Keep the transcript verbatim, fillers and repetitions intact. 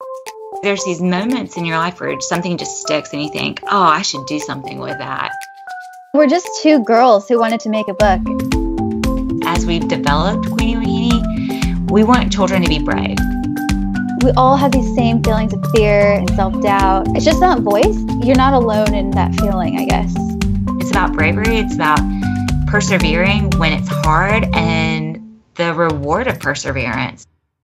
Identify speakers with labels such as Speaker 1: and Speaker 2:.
Speaker 1: There's these moments in your life where something just sticks and you think, oh, I should do something with that.
Speaker 2: We're just two girls who wanted to make a book.
Speaker 1: As we've developed Queenie Weenie, we want children to be brave.
Speaker 2: We all have these same feelings of fear and self-doubt. It's just not voiced. You're not alone in that feeling, I guess.
Speaker 1: It's about bravery. It's about persevering when it's hard and the reward of perseverance.